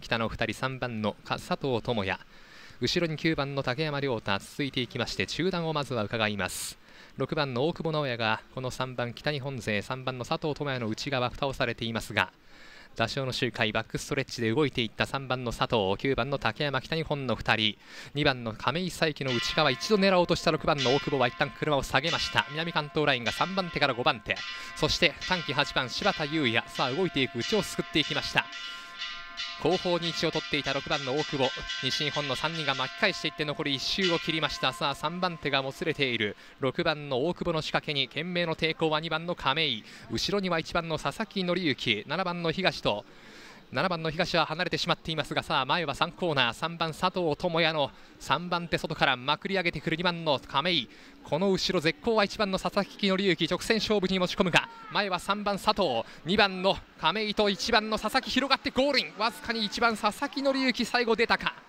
北の2人、3番の佐藤智也、後ろに9番の竹山亮太続いていきまして、中段をまずは伺います。6番の大久保直也がこの3番北日本勢3番の佐藤智也の内側蓋をされていますが、打賞の周回バックストレッチで動いていった3番の佐藤、9番の竹山北日本の2人、2番の亀井佐伯の内側一度狙おうとした6番の大久保は一旦車を下げました。南関東ラインが3番手から5番手、そして短期8番柴田優也、さあ動いていく内をすくっていきました。後方に位置を取っていた6番の大久保、西日本の3人が巻き返していって残り1周を切りました。さあ3番手がもつれている6番の大久保の仕掛けに懸命の抵抗は2番の亀井、後ろには1番の佐々木則之、7番の東と7番の東は離れてしまっていますが、さあ前は3コーナー、3番佐藤智也の3番手外からまくり上げてくる2番の亀井、この後ろ絶好は1番の佐々木則之、直線勝負に持ち込むが、前は3番佐藤、2番の亀井と1番の佐々木広がってゴールイン、わずかに1番佐々木則之最後出たか。